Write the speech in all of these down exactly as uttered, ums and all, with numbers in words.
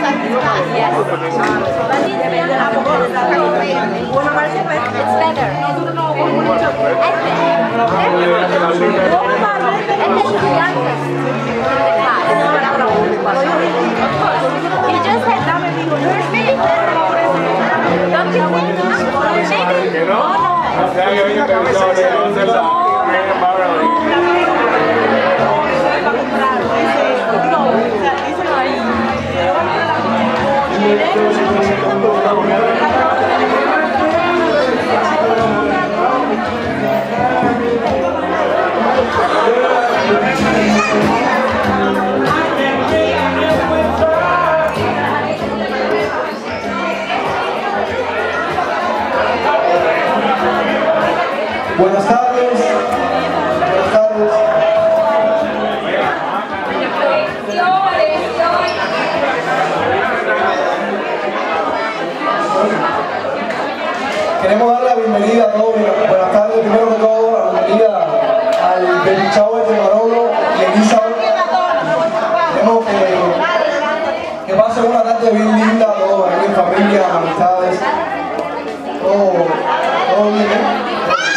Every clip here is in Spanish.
Buenas tardes. Buenas tardes. Queremos dar la bienvenida a todos. Buenas tardes, primero que todo, la bienvenida al baby shower de Manolo y Elizabeth. Queremos que, que pasen una tarde bien linda, todos aquí en familia, amistades, todo, todo bien, ¿eh?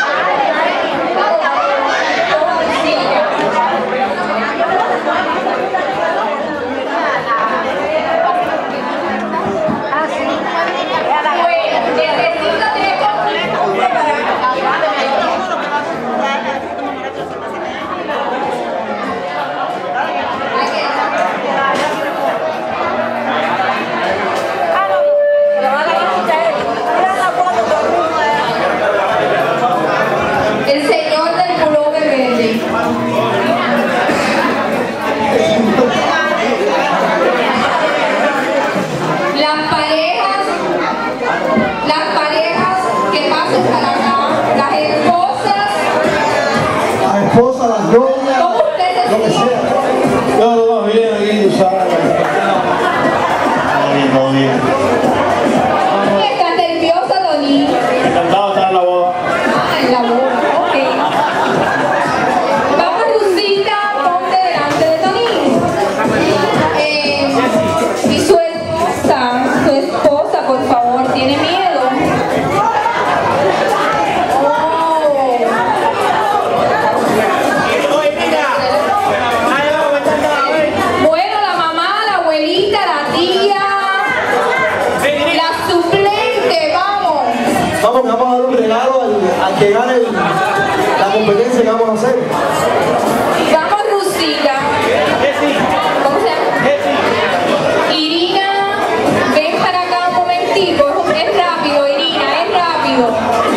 Que gane la competencia que vamos a hacer. Vamos, Rusita. ¿Cómo se llama? Irina, ven para acá un momentico. Es rápido, Irina, es rápido.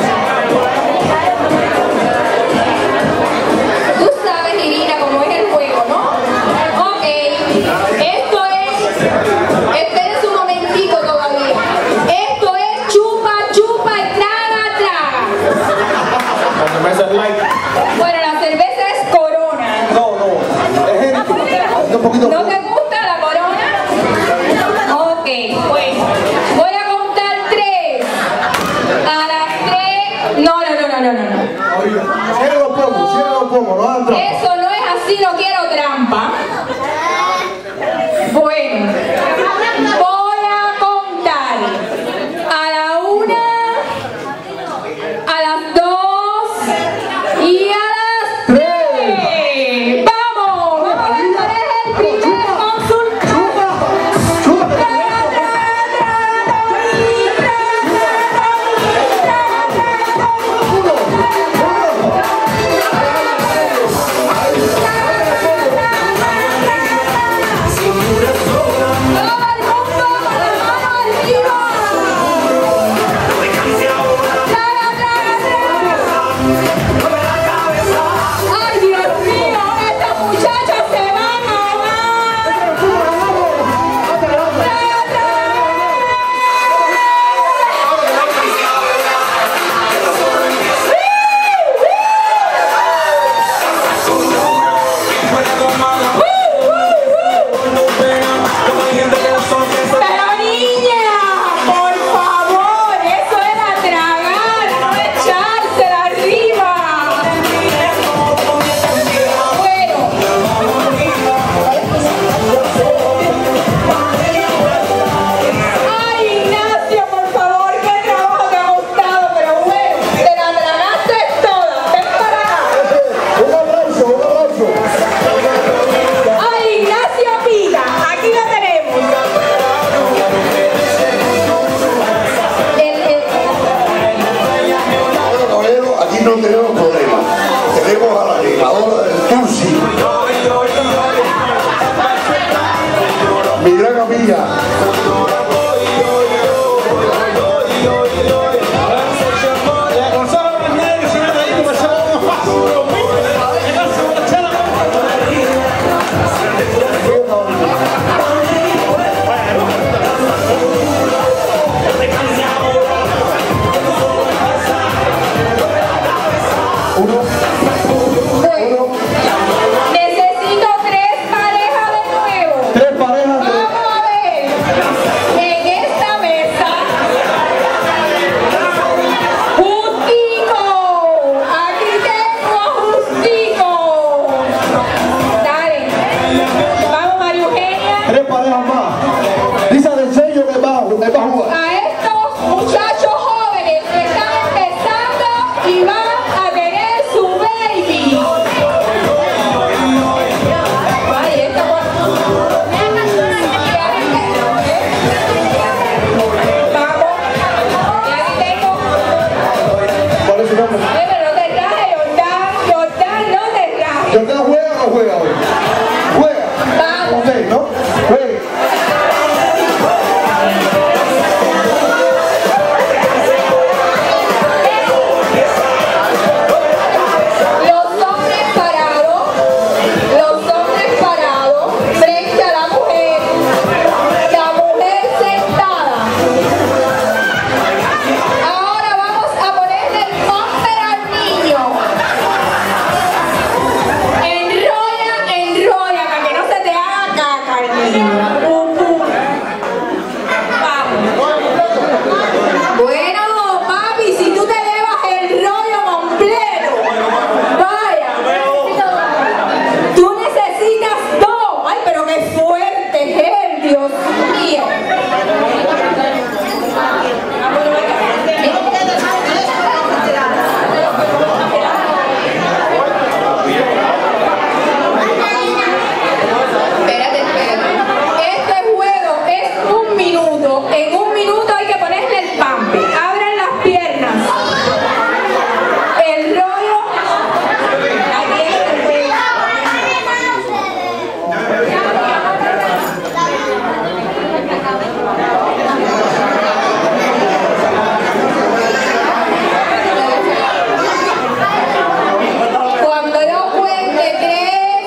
Tú sabes, Irina, cómo es el juego, ¿no? Ok. Esto es... Espérense un momentico todavía. Esto es chupa, chupa y traga, traga. Bueno, la cerveza es Corona. No, no, es gente. Un poquito. ¿No te gusta la Corona? Ok, pues voy a contar tres. A las tres. No, no, no, no, no, no. Cierra los pomos, cierra los pomos, no hagan trampa. Eso no es así, no quiero trampa. Bueno, voy a contar a la una, a las dos y a las tres. ¡Vamos! ¡Vamos! ¡Este es el primer consultorio! ¡Ay, Dios mío! ¡Estas muchachas se van a ahogar! María. Necesito tres parejas de nuevo. Tres parejas de... Vamos a ver. En esta mesa. Justico. Aquí tengo a Justico. Dale. Vamos, María Eugenia. Tres parejas más. Lisa del sello que va, que va a jugar. A estos muchachos jóvenes que están empezando y van a tener su baby. Ay, esta por... Vamos. Y aquí tengo... ¿Cuál es su nombre? Ay, pero no te traje, Jordán. Jordán, no te traje. ¿Jordán juega o no juega hoy? Juega. Vamos. Ok, ¿no? Juega. Los hombres parados, los hombres parados frente a la mujer, la mujer sentada. Ahora vamos a ponerle el bumper al niño. Enrolla, enrolla, para que no se te haga caca el niño. Pum, pum. Vamos. Bueno, papi, si tú te llevas el rollo completo, vaya. Tú necesitas dos. Ay, pero qué fuerte es él, Dios mío. Espérate, espérate. Este juego es un minuto. En un minuto hay que ponerle el pampe. Abran las piernas. El rollo. Aquí es el juego. Cuando yo cuente tres.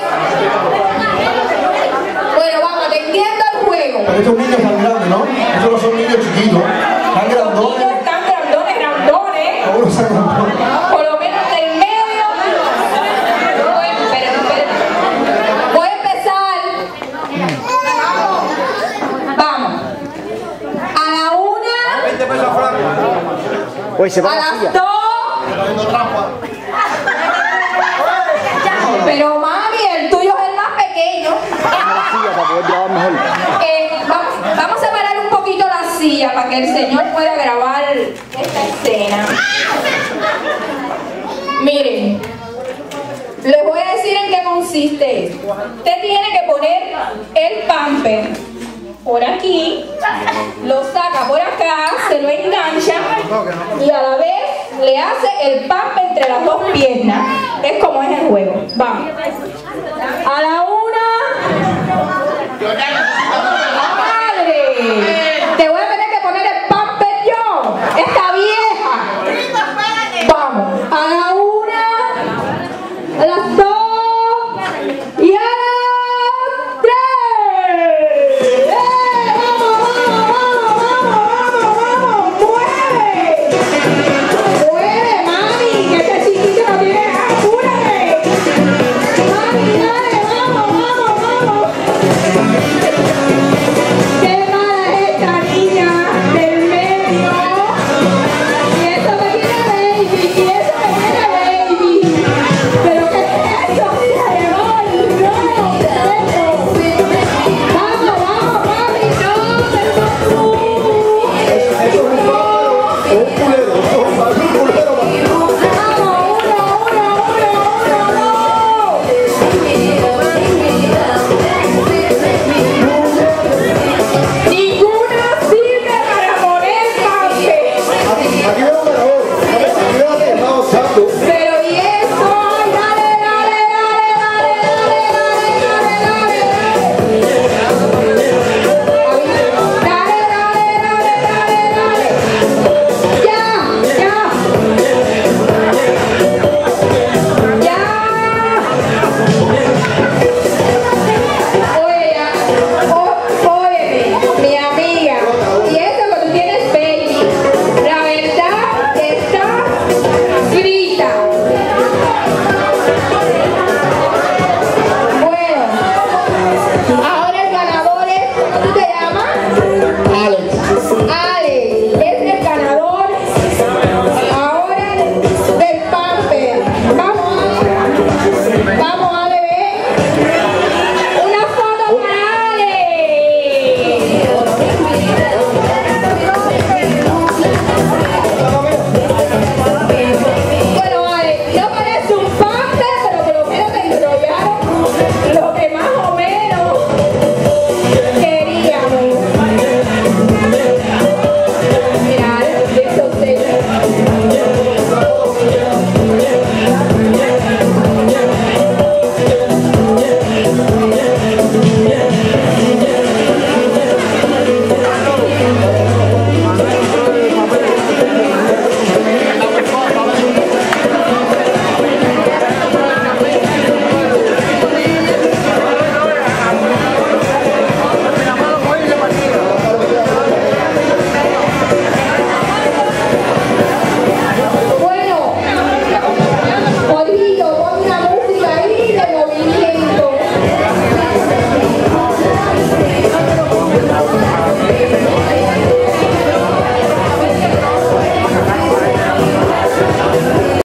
Bueno, vamos, te entiendo el juego. Pero estos niños tan grandes, ¿no? Estos no son niños chiquitos. Tan Los grandones. niños están grandones, grandones. Algunos se compran. Por lo menos del medio. Bueno, espérate, espérate. Voy a empezar. Vamos. A la una, Oye, se va a a la las silla. dos. Pero mami, el tuyo es el más pequeño. La silla para poder grabar mejor. Eh, vamos, vamos a parar un poquito la silla para que el señor pueda grabar esta escena. Miren, les voy a decir en qué consiste esto. Usted tiene que poner el pamper por aquí, lo saca por acá, se lo engancha y a la vez le hace el pamper entre las dos piernas. Es como es el juego. Vamos. A la